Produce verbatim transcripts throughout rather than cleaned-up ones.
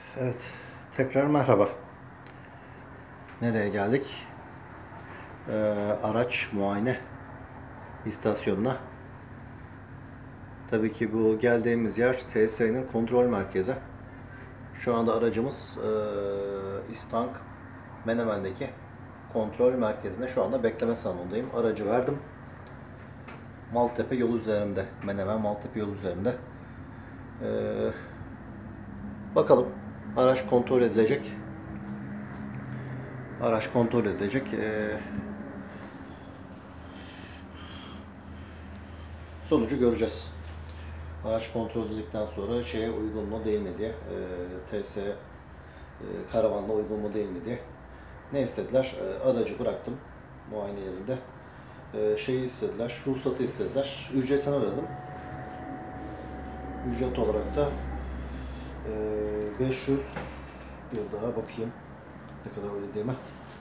Evet, tekrar merhaba. Nereye geldik? Ee, araç muayene istasyonuna. Tabii ki bu geldiğimiz yer T S'nin kontrol merkezi. Şu anda aracımız e, İstank Menemen'deki kontrol merkezinde. Şu anda bekleme salonundayım. Aracı verdim. Maltepe yolu üzerinde. Menemen Maltepe yolu üzerinde. Ee, bakalım. Araç kontrol edilecek. Araç kontrol edilecek. Ee, sonucu göreceğiz. Araç kontrol edildikten sonra şeye uygun mu değil mi diye, e, T S e, karavanla uygun mu değil mi diye. Ne istediler? E, aracı bıraktım muayene yerinde. E, şeyi istediler, ruhsatı istediler. Ücretini ödedim. Ücret olarak da e, beş yüz, bir daha bakayım ne kadar ödediğime.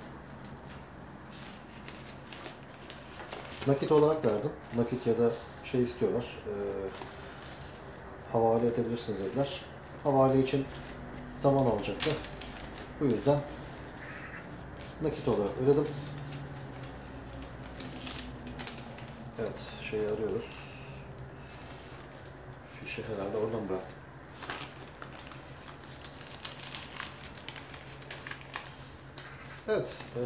Nakit olarak verdim. Nakit ya da şey istiyorlar. E, havale edebilirsiniz dediler. Havale için zaman alacaktı. Bu yüzden nakit olarak ödedim. Evet, şeyi arıyoruz. Fişi herhalde oradan bıraktım. Evet, e,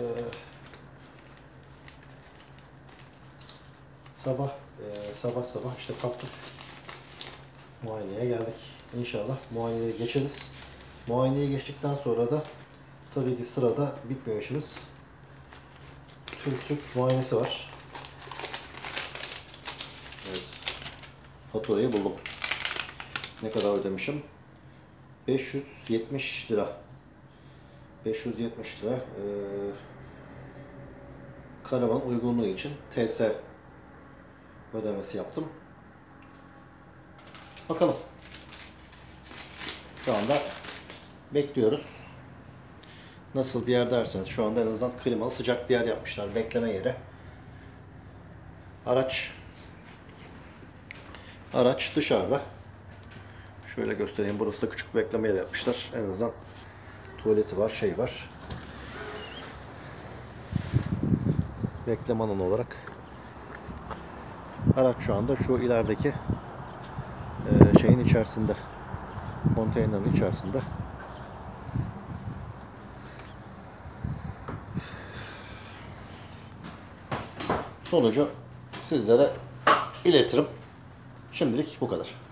sabah e, sabah sabah işte kalktık. Muayeneye geldik. İnşallah muayeneyi geçeriz. Muayeneyi geçtikten sonra da tabii ki sırada bitmiyor işimiz. Türk Türk muayenesi var. Evet. Faturayı buldum. Ne kadar ödemişim? beş yüz yetmiş lira. beş yüz yetmiş lira. Ee, karavan uygunluğu için T S ödemesi yaptım. Bakalım. Şu anda bekliyoruz. Nasıl bir yer derseniz, şu anda en azından klimalı sıcak bir yer yapmışlar. Bekleme yeri. Araç Araç dışarıda. Şöyle göstereyim. Burası da küçük bir bekleme yeri yapmışlar. En azından tuvaleti var, şey var. Bekleme alanı olarak. Araç şu anda şu ilerideki e, şeyin içerisinde. Konteynerin içerisinde. Sonucu sizlere iletirim. Şimdilik bu kadar.